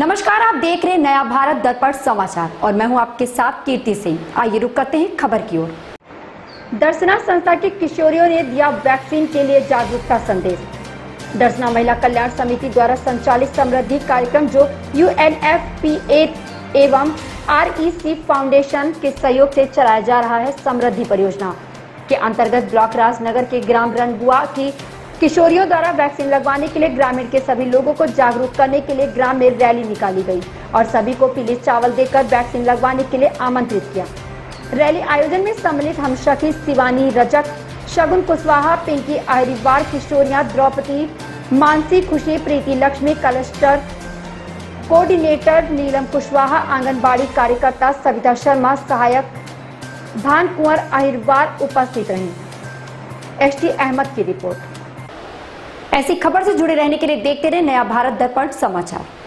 नमस्कार, आप देख रहे हैं नया भारत दर्पण समाचार और मैं हूं आपके साथ कीर्ति सिंह। आइए रुक करते हैं खबर की ओर। दर्शना संस्था के किशोरियों ने दिया वैक्सीन के लिए जागरूकता संदेश। दर्शना महिला कल्याण समिति द्वारा संचालित समृद्धि कार्यक्रम जो UNFPA एवं REC फाउंडेशन के सहयोग से चलाया जा रहा है, समृद्धि परियोजना के अंतर्गत ब्लॉक राजनगर के ग्राम रनगुआ की किशोरियों द्वारा वैक्सीन लगवाने के लिए ग्रामीण के सभी लोगों को जागरूक करने के लिए ग्राम में रैली निकाली गई और सभी को पीले चावल देकर वैक्सीन लगवाने के लिए आमंत्रित किया। रैली आयोजन में सम्मिलित हमशकी शिवानी रजक, शगुन कुशवाहा, पिंकी अहिरवार, किशोरियां द्रौपदी, मानसी खुशी, प्रीति लक्ष्मी, क्लस्टर कोऑर्डिनेटर नीलम कुशवाहा, आंगनबाड़ी कार्यकर्ता सविता शर्मा, सहायक भान कुंवर अहिरवार उपस्थित रहे। ST अहमद की रिपोर्ट। ऐसी खबर से जुड़े रहने के लिए देखते रहे नया भारत दर्पण समाचार।